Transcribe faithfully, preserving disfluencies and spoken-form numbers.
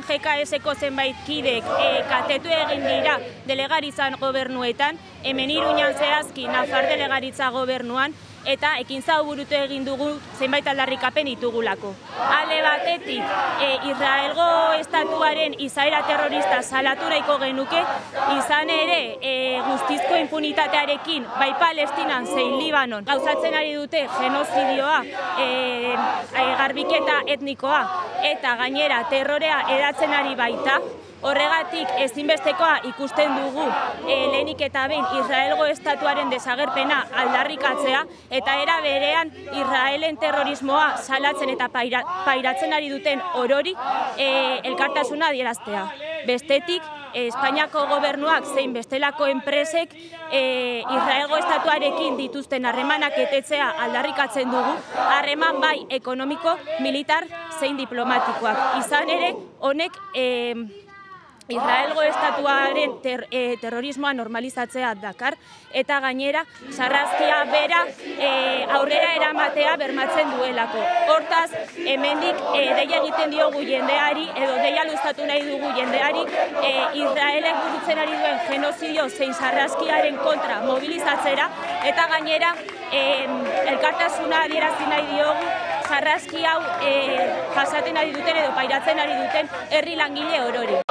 bertan G K S-ko zenbait kidek e, katetu egin dira delegaritzan gobernuetan, hemen Iruñan zehazki Nafar delegaritza gobernuan, eta ekintza burutu egin dugu zenbait aldarrikapen ditugulako. Alde batetik, e, Israelgo estatuaren izaera terrorista salatu nahiko genuke, izan ere e, guztizko impunitatearekin bai Palestinan zein Libanon gauzatzen ari dute genozidioa, e, e, garbiketa etnikoa eta gainera terrorea edatzen ari baita. Horregatik ezinbestekoa ikusten dugu e, lehenik eta behin Israelgo estatuaren desagerpena aldarrikatzea eta era berean Israelen terrorismoa salatzen eta paira, pairatzen ari duten orori e, elkartasuna adieraztea. Bestetik, e, Espainiako gobernuak zein bestelako enpresek e, Israelgo estatuarekin dituzten harremanak etetzea aldarrikatzen dugu, harreman bai ekonomiko, militar zein diplomatikoak. Izan ere, honek e, Israelgo estatuaren ter, e, terrorismoa normalizatzea dakar, eta gainera sarrazkia bera e, aurrera eramatea bermatzen duelako. Hortaz, hemendik e, deia egiten diogu jendeari, edo deia luztatu nahi dugu jendeari, e, Israelek burutzen ari duen genozidio zein sarrazkiaren kontra mobilizatzera, eta gainera e, elkartasuna adierazi nahi diogu sarrazki hau e, jasaten ari duten edo pairatzen ari duten herri langile orori.